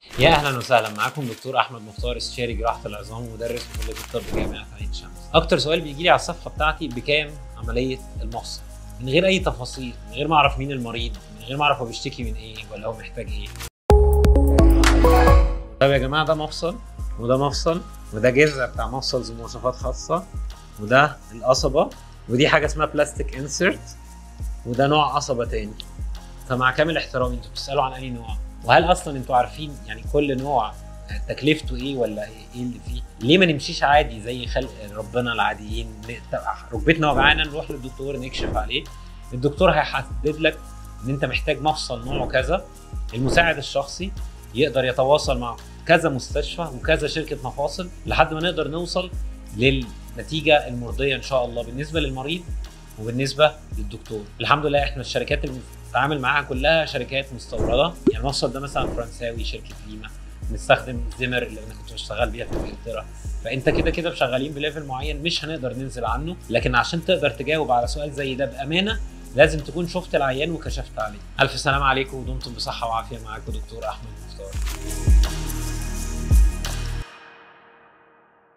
يا اهلا وسهلا، معاكم دكتور احمد مختار، استشاري جراحه العظام ومدرس في كليه الطب جامعه عين شمس. اكتر سؤال بيجي لي على الصفحه بتاعتي: بكام عمليه المفصل؟ من غير اي تفاصيل، من غير ما اعرف مين المريض، من غير ما اعرف هو بيشتكي من ايه ولا هو محتاج ايه. طيب يا جماعه، ده مفصل وده مفصل وده جذع بتاع مفصل ذو مواصفات خاصه، وده القصبه، ودي حاجه اسمها بلاستيك انسرت، وده نوع قصبه تاني. فمع كامل احترامي، انتوا بتسالوا عن اي نوع؟ وهل اصلا انتوا عارفين يعني كل نوع تكلفته ايه ولا ايه اللي فيه؟ ليه ما نمشيش عادي زي خلق ربنا العاديين؟ ركبتنا وجعانه نروح للدكتور نكشف عليه، الدكتور هيحدد لك ان انت محتاج مفصل نوعه كذا. المساعد الشخصي يقدر يتواصل مع كذا مستشفى وكذا شركه مفاصل لحد ما نقدر نوصل للنتيجه المرضيه ان شاء الله بالنسبه للمريض وبالنسبه للدكتور. الحمد لله احنا الشركات اللي بنتعامل معاها كلها شركات مستورده، يعني المفصل ده مثلا فرنساوي شركه ليما، بنستخدم زيمر اللي انا كنت بشتغل بيها في انجلترا. فانت كده كده شغالين بليفل معين مش هنقدر ننزل عنه، لكن عشان تقدر تجاوب على سؤال زي ده بامانه لازم تكون شفت العيان وكشفت عليه. الف سلام عليكم ودمتم بصحه وعافيه. معاكم دكتور احمد مختار.